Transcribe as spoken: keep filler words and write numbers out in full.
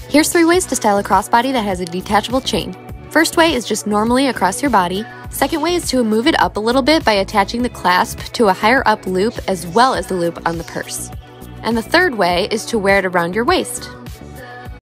Here's three ways to style a crossbody that has a detachable chain. First way is just normally across your body. Second way is to move it up a little bit by attaching the clasp to a higher up loop as well as the loop on the purse. And the third way is to wear it around your waist.